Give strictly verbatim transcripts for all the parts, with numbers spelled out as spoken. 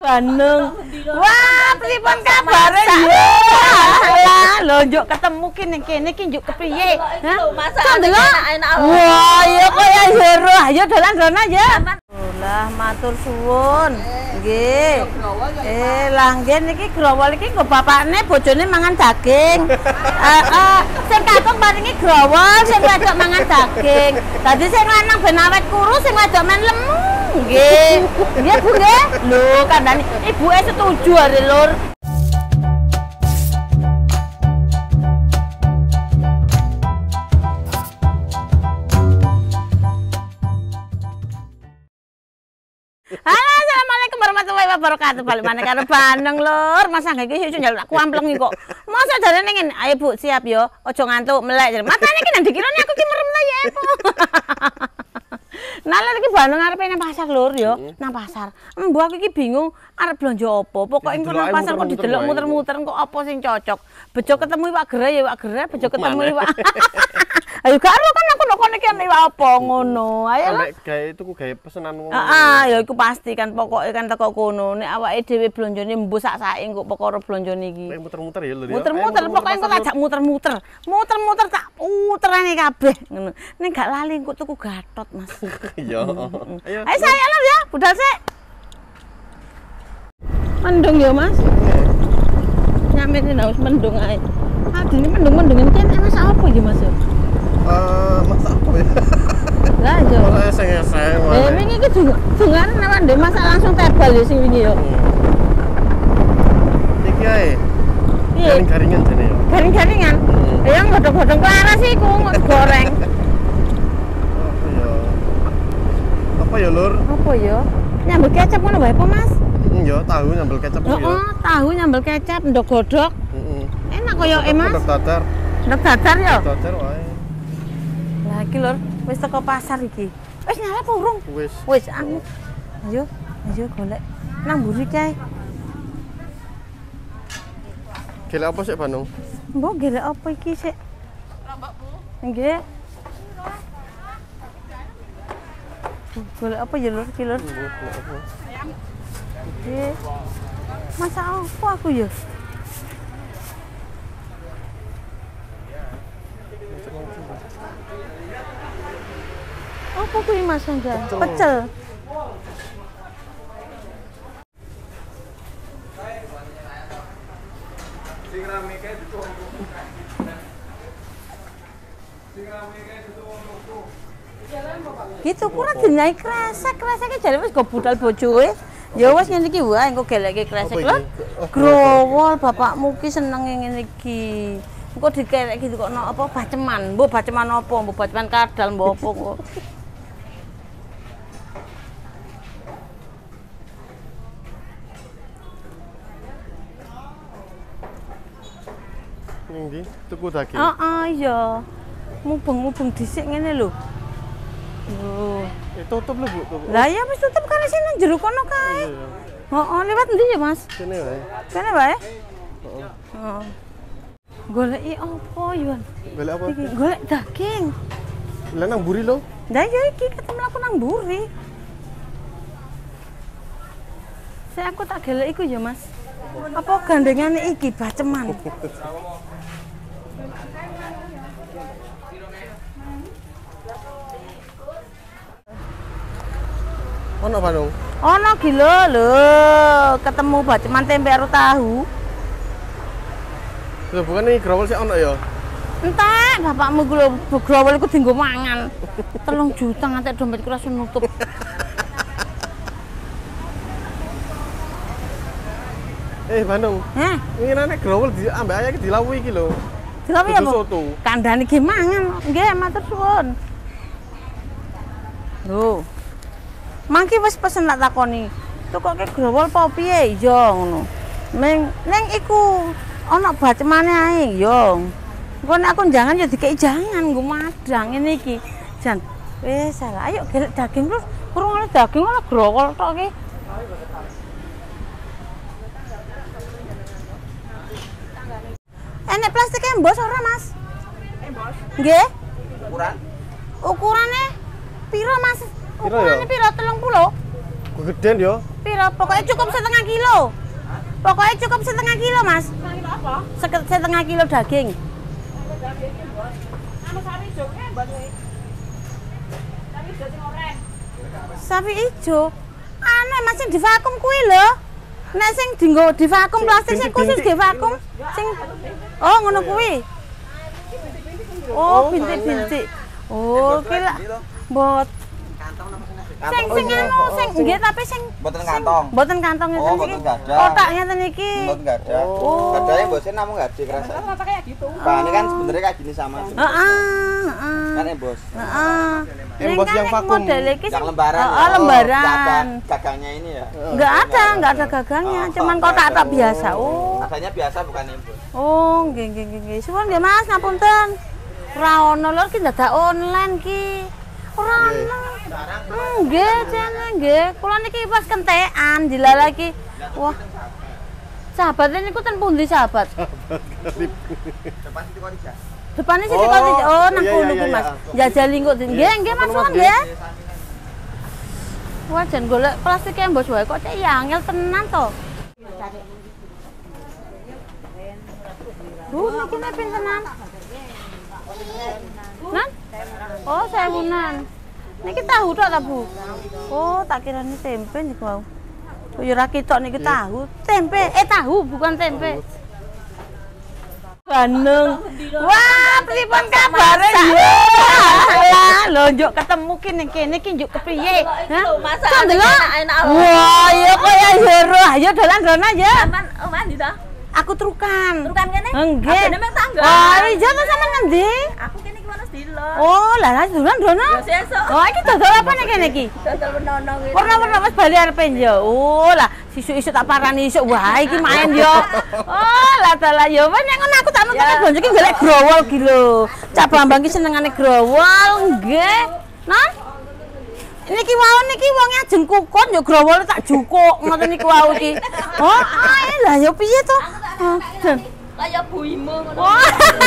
Bandung. Wah, pripun kabare ya? Lah, lho njuk ketemu kene kene iki njuk kepriye? Hah? Enak-enak. Wah, ya kaya jero. Ayo dolan-dolan ya. Lah matur suwun. Nggih. Eh, lah nggih niki growol iki nggo bapakne bojone mangan daging. Heeh, sing kakung paringi growol, sing wedok mangan daging. Dadi sing lanang ben awet kurus, sing wedok men lemu. Nggih. Nggih, Bu nggih. Lho, kandhane ibuke setuju are, Lur. Halo, assalamualaikum warahmatullahi wabarakatuh. Balik mana karo Bandung, Lur. Mas Angga iki iso njaluk aku ampleng iki kok. Mosok jarene ngene, ayo Bu, siap yo. Aja ngantuk melek. Matane iki nang dikirane aku ki merem ta ya, Bu. Nah, lek iki Bandung arepe nang pasar, Lur yo. Nang pasar. Embo aku iki bingung arep blonjo apa. Pokoke engko nang pasar kok didelok muter-muter kok apa sing cocok. Bejo ketemu iwak gereh ya iwak gereh, bejo ketemu iwak. Ayo karo kan aku nek kono iki ana iwak apa ngono. Ayo. Nek gawe tuku gawe pesenan ngono. Heeh, ya iku pasti kan pokoke kan teko kono. Nek awake dhewe blonjone mbuh sak-sake kok perkara blonjone iki. Muter-muter ya lho. Muter-muter pokoke engko tak ajak muter-muter. Muter-muter tak puterane kabeh ngono. Nek gak lali engko tuku gatot, Mas. Iya. Ayo. Ayo saya Lur ya, budal sik. Mendung ya, Mas. Nyamene harus mendung ae. Adine mendung-mendung iki masak apa iki, Mas? Eh, masak apa ya? Lah yo. Ora eseng-eseng wae. Eh, wingi iki dungane nang ndek masak langsung tebal ya sing wingi yo. Iki ae. Piye? Garing-garingan jane yo. Garing-garingan. Ya godhong-godhong klaras iku goreng. Apa ya? Apa ya, Lur? Apa ya? Nyambel kecap ngono wae apa, Mas? Heeh, yo tahu nyambel kecap yo. Heeh, tahu nyambel kecap ndok godhog. Heeh. Enak koyo e, Mas. Ndok dadar. Ndok dadar yo. Dadar wae. Lah iki Lur, wis teko pasar iki. Wis nyala apa urung? Wis. Wis anu. Ayo, ayo golek nang mburi kae. Gelek apa sih Bandung? Mbok golek apa iki sik? Rambak, Bu. Nggih. Golek apa ya Lur, iki Lur? Ayam. Nggih. Masak apa aku ya? Apa kuwi Mas Angga? Pecel. Gitu kurang dinai kresek, kreseke jare wis go budal bojoe. Ya wis ngene iki wae engko gelekke kresek lho. Growol bapakmu ki seneng ngene iki. Engko dikelek gitu kok no, apa baceman. Mbok baceman apa? Mbok baceman kadal mbok apa kok. Ndi? Tuku daging. Heeh, iya. Mubeng-mubeng dhisik ngene lho. Lho. Eh tutup lho, Bu. Tutup. Lah ya wis tutup kan sing nang jero kono kae. Heeh, lewat ndi ya, Mas? Kene wae. Kene wae? Heeh. Heeh. Goleki apa, Yon? Golek apa? Iki golek daging. Lah nang mburi lho. Lah ya iki ketemu aku nang mburi. Saya aku tak gelek iku ya, Mas. Apa gandengane iki baceman? Ono Bandung. Ono gila lho, ketemu baceman tempe karo tahu. Lho bukan iki growol sik ono ya. Entek, bapakmu ku lho growol iku dienggo mangan. telung juta ngantek dompetku langsung nutup. Eh Bandung. Heh, Ngene nek growol di ambek ayah iki dilawuhi iki lho. dilawuhi apa? Soto. Kandhane ki mangan. Nggih, matur suwun. Lho. Mangki wis pesen tak takoni. Tukoke growol apa piye? Ya ngono. Ning ning iku ana bacemane ae ya. Engko nek aku jangan ya dikeki jangan nggo madang ngene iki. Jan, wis salah. Ayo gelek daging terus. Kurang oleh daging oleh growol tok iki. Enek plastiknya embos ora, Mas? Embos. Nggih. Ukuran? Ukurane piro, Mas? Ukurane piro? telung puluh? Gedean yo. Piro? Pokoknya cukup setengah kilo. Pokoknya cukup setengah kilo, Mas. Setengah kilo apa? Sek- setengah kilo daging. Dagingnya, Bos. Anu sawi joknya, Mbak Dwi. Sawi jok sing oranye. Sapi ijo. Anu Mas sing di vakum kuwi lho. Nek sing dienggo di vakum plastik sing khusus di vakum sing oh ngono kuwi. Oh, bintik-bintik. Oh, ki lak mbot. Sing sing anu sing nggih tapi sing Mboten kantong. mboten kantong ngeten Oh, iki. mboten gadah. Kotak ngeten iki. Mboten enggak ada. Oh. Gadanya embosnya namun enggak ada kerasa. Rata kayak gitu. Bahannya kan sebenarnya kayak gini sama. Heeh, heeh. Kan embos. Heeh. Embos yang vakum. Model iki Yang lembaran. Oh, ya. lembaran. gagang- Gagangnya ini ya. Enggak ada, enggak ada gagangnya, Oh, cuman oh, kotak tak oh. biasa. Oh. Adanya biasa bukan embos. Oh, nggih nggih nggih nggih. Suwun nggih Mas, ngapunten. Ora ono lho ki dadak online ki. Ora ono. Nggih, jane nggih. Kula niki pas kentekan dilala iki. Wah. Sahabat niku ten pundi sahabat? Depan situ kok dijak. Depane sih Oh, kok oh nang iya, kono iya, ku iya. Mas. Jajal lingkuk. Nggih, nggih Mas suwun nggih. Wah, jan golek plastik embos wae kok cek ya angel tenan to. Bu, niki ne pintenan? Nan? Oh, sewunan. Niki tahu tok ta, Bu? Oh, tak kirane tempe niku wau. Oh, ya ora ketok niki tahu. Tempe, eh tahu bukan tempe. Bandung. Wah, pripun kabare ya? Lah, lho njuk ketemu ki ning kene ki njuk kepriye? Hah? Kok ndelok? Wah, ya kaya jero. Ayo dolan-dolan ya. Aman, aman di ta? Aku trukan. Trukan kene? Enggak. Adene mek tangga. Oh, iya to sampean ngendi? Aku kene iki wanes dilok. Oh, lah lah dolan-dolan. Ya sesuk. Oh, iki dodol apa nek kene iki? Dodol menono iki. Warna-warna wis bali arepe yo. Oh, lah sisuk-isuk tak parani isuk. Wah, iki main yo. Oh, lah dalah yo. Wes nek ngono aku tak nonton bonjo iki golek growol ki lho. Cak Bambang ki senengane growol, nggih. Nah. Niki wau niki wonge ajeng kukon yo growol tak jukuk ngoten niku wau iki. Oh, ae lah yo piye to? Oh, dan. Kaya buimu ngono. Oh.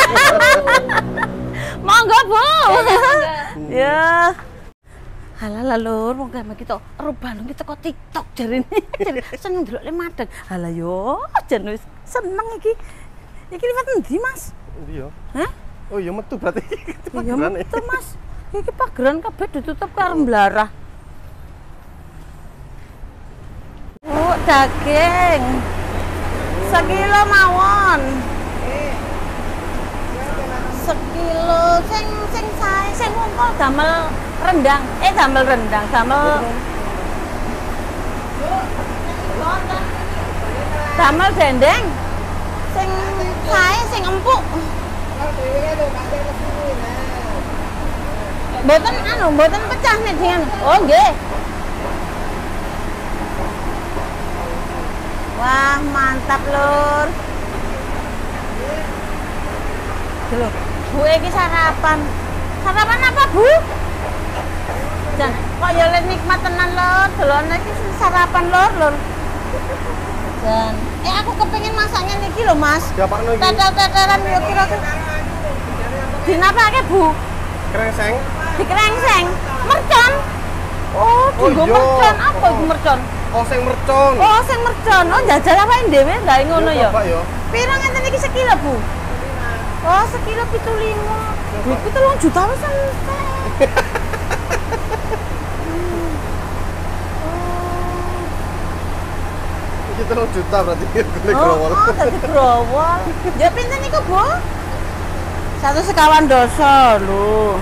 Monggo, Bu. Ya. Halah lur, wong kaya kita rubah kita kok TikTok jarine. Jare seneng ndelok le madeg. Halah yo, jan wis seneng iki. Iki liwat endi, Mas? Endi yo? Hah? Oh iya metu berarti. Ya metu, Mas. Iki pageran kabeh ditutup karo mblarah. Oh, daging. Sekilo mawon. Sekilo sing sing sae sing ngungkul damel rendang. Eh damel rendang, damel damel dendeng. Sing sae sing empuk. Mboten anu, mboten pecah nek dengan. Oh, nggih. Wah, mantap, Lur. Lho, Bu iki sarapan. Sarapan apa, Bu? Jan, kok ya le nikmat tenan, Lur. Delone iki sarapan, Lur, Lur. Jan, eh aku kepengin masaknya niki lho, Mas. Diapakno iki? Tetel-tetelan yo kira-kira. Dinapake, Bu? Krengseng. Dikerengseng. Mercon. Oh, dienggo iya. mercon. Apa iku mercon? Oh sing mercon. Oh, sing mercon. Oh, njajal awake dhewe gawe ngono ya. Coba yo. Piro ngenten iki sekilo, Bu? Oh, sekilo pitu lima. Duitku telung juta wis entek. Iki telung juta berarti golek Oh, growol. oh, dadi growol. Ya pinten niku, Bu? Satu sekawan dosa lho.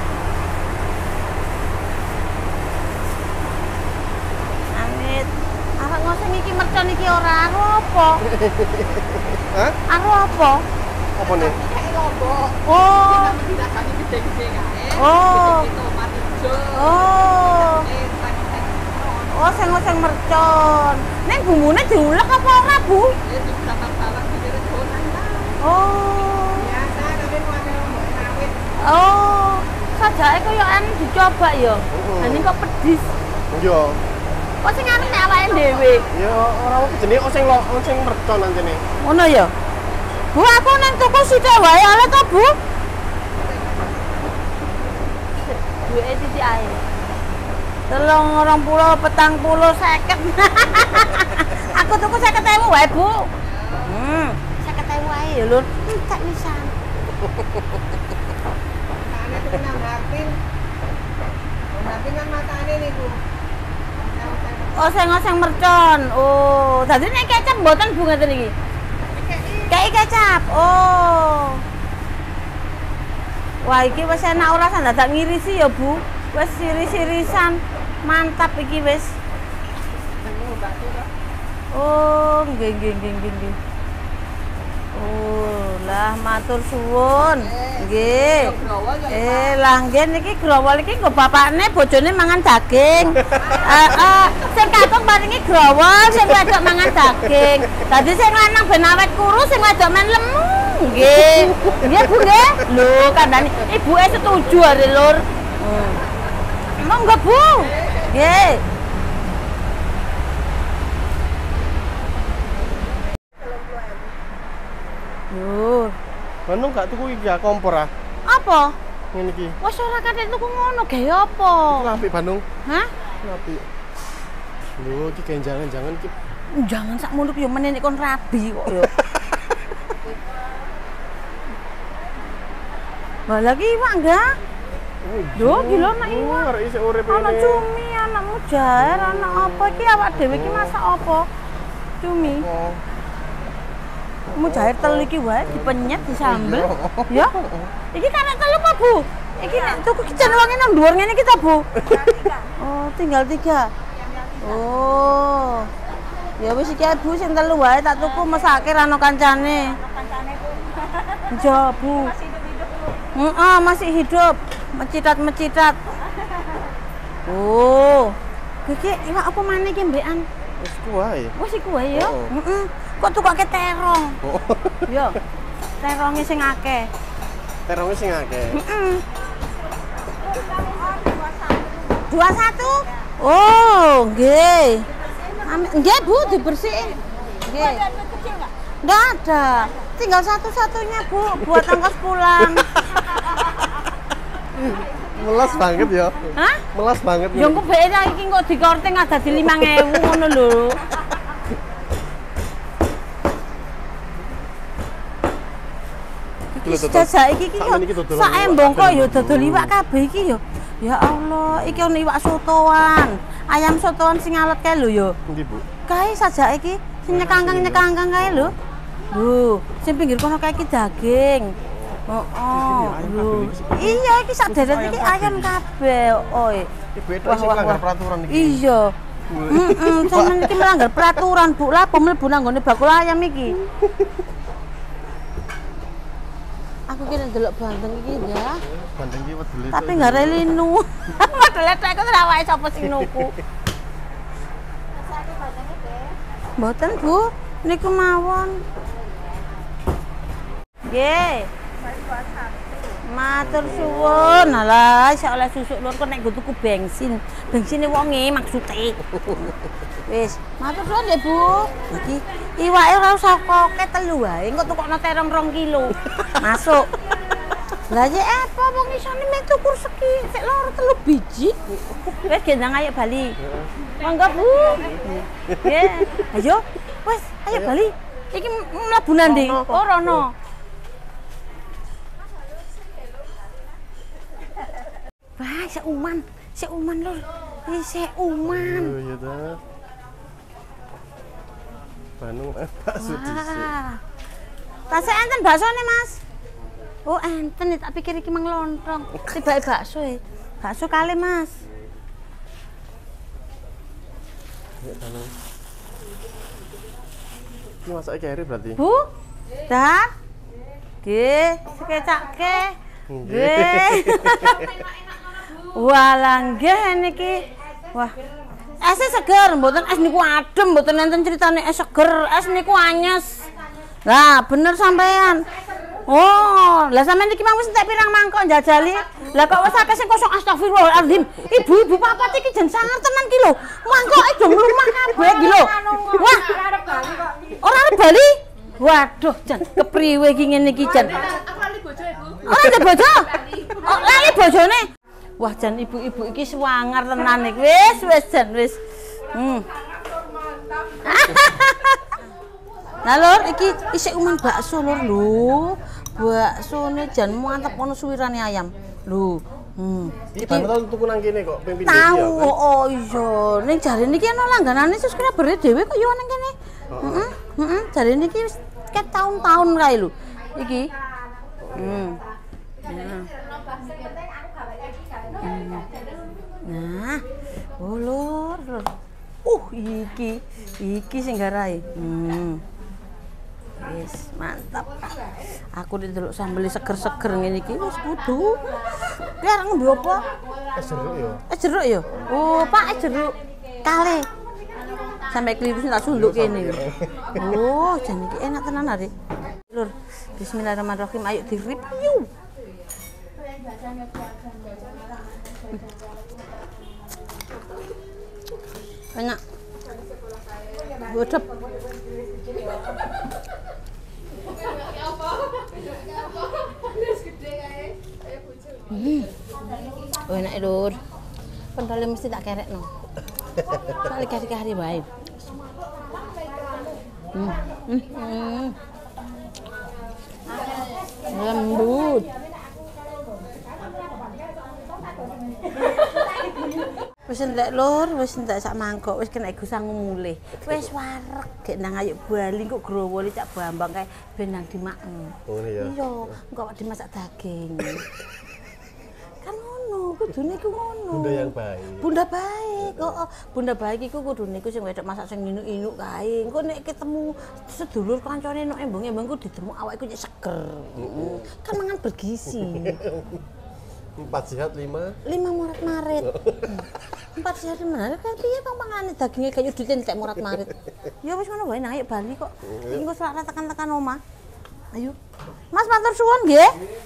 Amit. Awak ngoseng iki mercon iki ora aro apa? Hah? Aro apa? Apa nih? Oh. Didasani gede-gede kae. Oh. Tomat ijo. Oh. Oh, sing ngoseng mercon. Ning bumbune diulek apa ora, Bu? Ya dibakar-bakar diredonan lah. Oh. Biasa tapi model mbok rawit. Oh. Sajake koyo an dicoba ya. Heeh. Lah ning kok pedis. Yo. Kok sing arep nek awake dhewe. Ya ora apa jenenge oh sing lo oh, sing mercon anjene. Ngono ya. Bu, aku nang toko sithik wae oleh to, Bu? Duwe titik ae. Telung orang pulau, petang pulau, seket. Aku tuku seket ewu wae, Bu. Hmm, seket ewu wae ya, Lur. Entek pisan. Matane tuku nang Martin. Martin kan matane niku. Oh, oseng-oseng mercon. Oh, dadi nek kecap mboten Bu ngeten iki. Kayak kecap. Oh. Wah, iki wis enak ora sandadak ngirisi ya, Bu. Wis iris-irisan. Mantap iki wis. Oh, nggih nggih nggih nggih nggih. Oh, lah matur suwun. Nggih. Eh, lah nggih niki growol iki nggo bapakne bojone mangan daging. Heeh, sing kakung paringi growol, sing wedok mangan daging. Dadi sing lanang ben awet kurus, sing wedok men lemu. Nggih. Nggih, Bu nggih. Lho, kandhane ibuke setuju are, Lur. Hmm. Monggo, Bu. Nggih. Lho, Bandung gak tuku iki ya kompor ah. apa? Ngene iki. Wes ora kathek tuku ngono gawe apa? Iki apik Bandung. Hah? Apik. Lho, iki kayak jangan-jangan iki Jangan sak muluk yo meneh kon rabi kok yo. Lah lagi iwak enggak? Lho, gila anak iwak. Arek isih urip Ana ini. cumi, anak mujair, anak apa iki awak dhewe iki masak apa? Cumi. Oh. Mujair telu iki wae dipenyet disambel. Ya. Iki karek telu apa, Bu? Iki nek tuku kijen wonge nang dhuwur ngene iki ta, Bu? Oh, tinggal tiga. Oh. Ya wis iki Bu sing telu wae tak tuku mesake ra ono kancane. Kancane Bu. Ja, Bu. Masih hidup-hidup Bu. Heeh, masih hidup. Mecitat-mecitat. Oh. Iki iwak apa maneh iki mbekan? Wis kuwi. Wis iku wae ya. Oh. Heeh. Kok tukoke terong? Oh. Yo. Teronge sing akeh. Terongnya sing akeh. Heeh. dua puluh satu. Oh, nggih. Am- Nggih, Bu, dibersihin. Nggih. Ada anak kecil nggak? Nggak ada. Tinggal satu-satunya, Bu, buat ongkos pulang. Melas banget ya. Hah? Melas banget. Ya engko beke iki kok dikorting ada di lima ewu ngono lho. Lho, Iki Toto. jajak iki ki yo Sakmen iki dodolan sak iwak embong kok kabeh, yo Bu. dodol iwak kabeh iki yo. Ya Allah, iki ono iwak sotoan. Ayam sotoan sing alot kae lho yo. Endi, Bu? Kae sajak iki sing nyekangkang-nyekangkang kae lho. Lho, sing pinggir kono kae iki daging. Oh, oh. ayam Lho. kabeh iki. Iya iki sak deret iki ayam kabeh. Oi. Ibu itu Wah, sing wah, melanggar wah. peraturan iki. Iya. Heeh, sampeyan iki melanggar peraturan, Bu. Lah apa mlebu nang nggone bakul ayam iki? Aku kira delok bandeng iki ya. Bandeng iki wedele. Tapi nggak ada linu. Padahal tek kok ora wae sapa sing nuku. Satu bandengnya deh. Mboten, Bu. Niku mawon. Nggih. Matur suwun. Alah, iso oleh susuk lur kok nek nggo tuku bensin. Bensine wonge maksude. Wis, matur suwun nggih, Bu. Iki iwake ora usah koke telu wae, engko tukokno terong rong kilo. Masuk. Lah ya apa wong isone mek tuku seki sik loro telu biji. Wis gendang ayo bali. Monggo, Bu. Nggih. Ayo. Wis, ayo bali. Iki mlebu nang ndi? Oh, rono. Wah, seuman, seuman lur. Iki seuman. Oh, iya ta. Bandung eh bakso dhisik. Wah. Tasik enten baksone, Mas. Oh, enten tak pikir iki mang lontong. Tibake bakso e. Bakso kali, Mas. Ya Bandung. Ini masak kere berarti. Bu? Dah? Nggih, sekecake. Nggih. Walah nggih niki. Wah. Es seger, mboten es niku adem, mboten enten critane es seger, es niku anyes. Lah, bener sampean. Oh, lah sampean iki mau wis entek pirang mangkok njajali. Lah kok wis akeh sing kosong astagfirullahalazim. Ibu-ibu papat iki jen sangar tenan ki lho. Mangkoke do mlumah kabeh iki lho. Wah, ora arep bali. Waduh, jan kepriwe iki ngene iki jan. Aku lali bojo Ibu. Ora ada bojo. Oh, lali bojone. Wah, jan ibu-ibu iki swanger tenan iki. Wis, wis jan wis. Hmm. Nah, Lur, iki isik uman bakso, Lur. Lho, baksone jan mantep ono suwirane ayam. Lho. Hmm. Iki banget tuku nang kene kok ping pindho Tahu, oh iya. Ning jarene iki ana langganane subscriber dhewe kok yo nang kene. Heeh. Heeh, jarene iki wis ket tahun-tahun kae lho. Iki. Hmm. Nah. Oh, Lur. Uh, iki. Iki sing garahe. Hmm. Wis mantap. Aku ndelok sambel seger-seger ngene iki wis kudu. Ki arep ngombe apa? Es jeruk ya. Es jeruk ya? Oh, Pak, es jeruk kale. Sampai keliru tak sunduk kene. Oh, jan iki enak tenan arek. Lur, bismillahirrahmanirrahim. Ayo di-review. Banyak. Bodep. Hmm. Oh, enak Lur. Pentole mesti tak kerekno. Soale kari-kari wae. Hmm. Hmm. Lembut. Wis entek Lur, wis entek sak mangkok, wis kena gusang mulih. Wis wareg gek nang Ayu Bali kok growole cak Bambang kae ben nang dimaken. Oh iya. Iya, engko dimasak daging. Kan ngono, kudune ku ngono. Bunda yang baik. Bunda baik. Oh, Bunda baik iku kudune iku sing wedok masak sing inuk-inuk kae. Engko nek ketemu sedulur kancane nek embung-embung ku ditemu awake ku seger. Heeh. Kan mangan bergizi. Empat sehat lima. Lima murat marit. Empat sehat lima. Kan piye bang pangane dagingnya kayak ditentek murat marit. Ya wis ngono wae nang Ayu Bali kok. Engko selak tekan-tekan omah. Ayo. Mas matur suwun nggih.